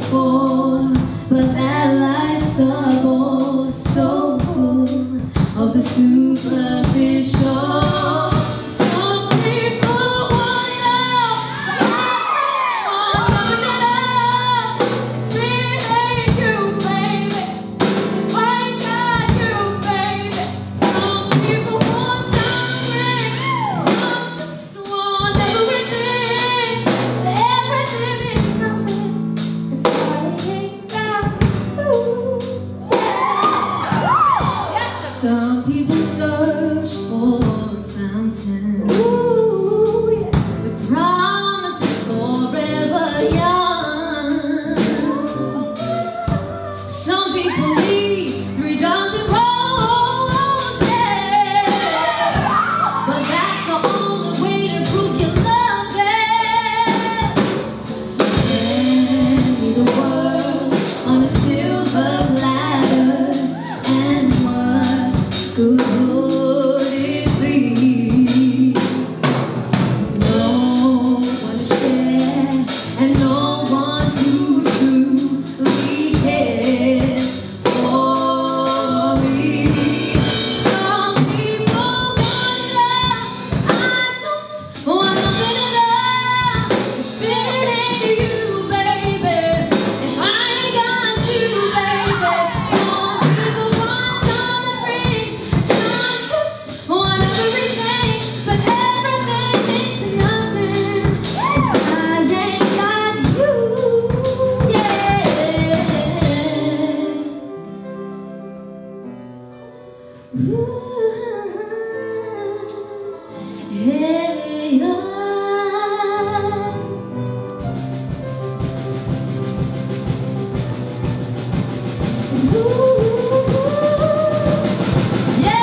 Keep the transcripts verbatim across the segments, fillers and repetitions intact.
before, but that life's a bore, so full of the superficial. Some people want it all, want it all. It ain't you, baby. I ain't got you, baby. Some people want nothing, some just want everything. Everything is nothing if I ain't got you. Some people search for a fountain. Ooh, yeah. The promise is forever young. Some people need three dozen roses, but that's the only way to prove you love it. So send me the world on a silver platter, and what's good would it be? No one to share, and no one who truly cares for me. Some people want love, I don't want nothing at all. If it ain't you, baby, if I ain't got you, baby. Some people want diamond rings, some just want everything, but everything means nothing if I ain't got you. Yeah. Ooh, hey, oh. Ooh, yeah.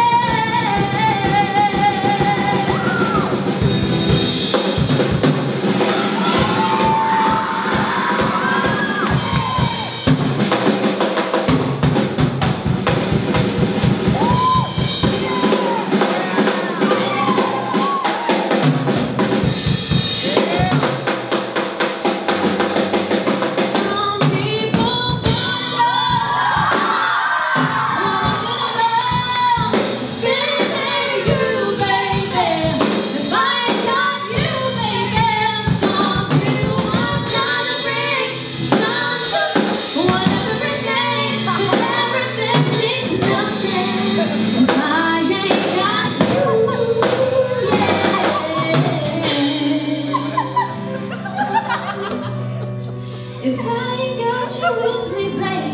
Some people want love, want love. If it ain't you, baby, if I ain't got you, baby. Some people want diamond rings, some just want everything, but everything means nothing if I ain't got you. Yeah. If I ain't got you with me, baby.